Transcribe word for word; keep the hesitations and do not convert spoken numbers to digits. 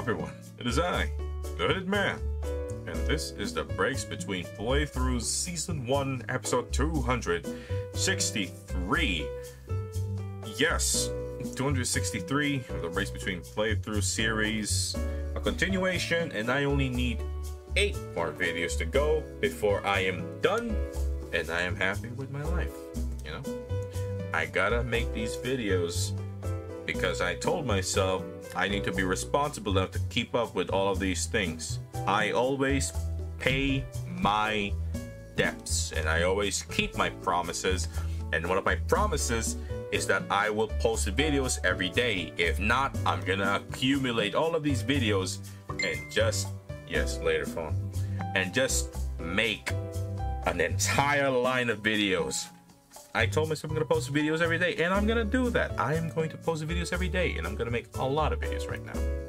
everyone, it is I, the Hooded Man, and this is the breaks between playthroughs season one episode two hundred sixty-three. Yes, two hundred sixty-three, the breaks between playthrough series, a continuation, and I only need eight more videos to go before I am done, and I am happy with my life. You know, I gotta make these videos because I told myself I need to be responsible enough to keep up with all of these things. I always pay my debts and I always keep my promises, and one of my promises is that I will post videos every day. If not, I'm gonna accumulate all of these videos and just, yes, later phone, and just make an entire line of videos. I told myself I'm gonna post videos every day, and I'm gonna do that. I am going to post videos every day, and I'm gonna make a lot of videos right now.